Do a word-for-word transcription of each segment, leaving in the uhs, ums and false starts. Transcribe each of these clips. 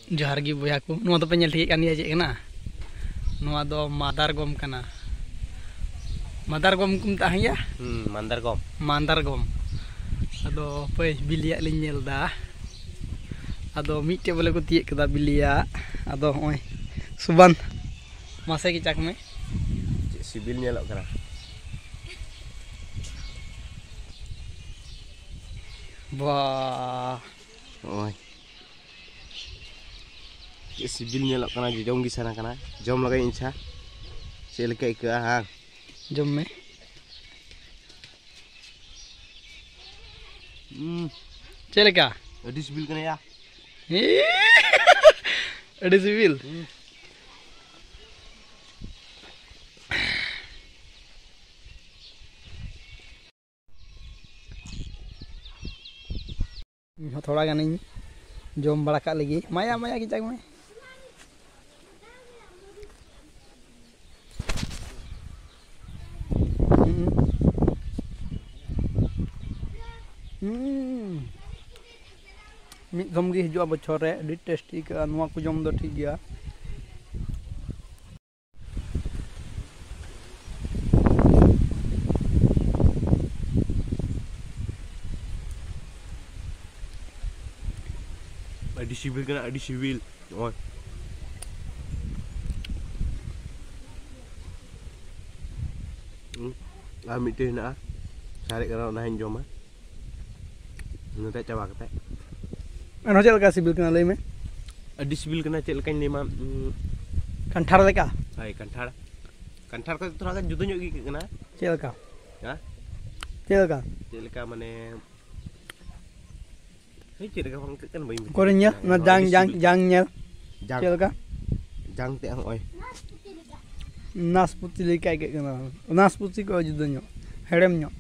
जोहार गी बोया को नुआ दो पे नेल ठीक कानिया जे कना नुआ दो मादार गम कना मादार गम कुम ताहिया हम्म मांदार गम मांदार गम अदो पे बिलिया लिन नेल दा अदो मिटे बोले को तिये कदा बिलिया अदो होय सुबन मासे की चक में सिबिल नेलक करा वाह ओय सिबिल नेलक कना जम गी साना कना जम लगे इंछा चेलका इका हां जम में हम्म चेलका अडी सिबिल कना या अडी सिबिल थोड़ा गानी जम बड़ा का लगी माया माया की जग में मिद दम गे हिजुआ बछर रे अडी टेस्टी का नुआ को जम दो ठीक गया अडी सिबिल कना अडी सिबिल ओय आ मिटे ना सारे करा ना हिन जमा नते चाबा कते अन चल का सिबिल कना लई में अडी सिबिल कना चेल काइन लेमा कंठार लेका हाय कंठार कंठार को थोड़ा का जुदा ᱧᱚᱜ गी कना चेल का हां चेल का चेल का माने हे चेल का बang kan bayi कोरिnya ना जांग जांग जांग नेल चेल का जांग ते ang oy नासपुती लेका के कना नासपुती को जुदा ᱧᱚᱜ हेड़म ᱧᱚᱜ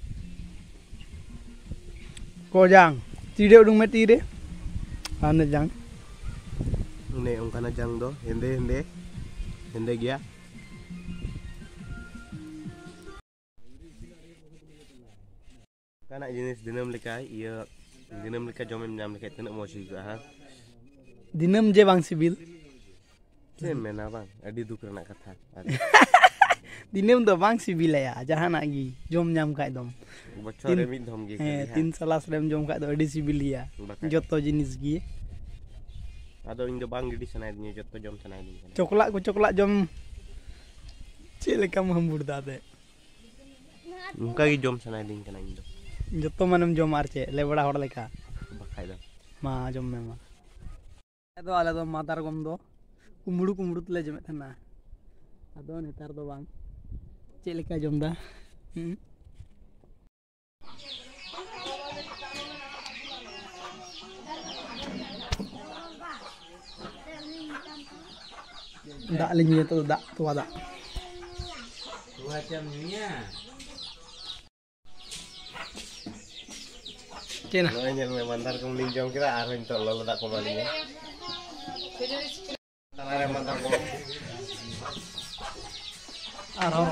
को जांग तीरे उडुंग में तीरे आने जांग ने उनका जांग दो हेंदे हेंदे हेंदे गया kana jenis dinam leka iya dinam leka jomem nyam leka tenak mo sih ha dinam je bang sibil ᱪᱮᱫ ᱢᱮᱱᱟ ᱵᱟᱝ ᱟᱹᱰᱤ ᱫᱩᱠ ᱨᱮᱱᱟᱜ ᱠᱟᱛᱷᱟ dinam do bang sibil ya jahana gi jom nyam kai dom बच्चों रे मिद धम गे हे तीन सलास रेम जम का अडी सिबिलिया जतो जिनिस गी आदो इन दो बांग गिडी सनाय दिनी जतो जम सनाय दिनी चोकला को चोकला जम चेलेका महमुर दादे उनका गी जम सनाय दिन कना इन दो जतो मनम जम आर चे ले बड़ा होड़ लेका बखाय दो मा जम में मा आदो आले दो मादार गम दो कुमड़ू कुमड़ू तले जमे थना आदो नेतार दो बांग चेलेका जम दा dak linya tu dak tua dak dua jamnya cina lo nyel me mandar kum linjong kira arin to lo dak kembali ya tanare mandar ko aro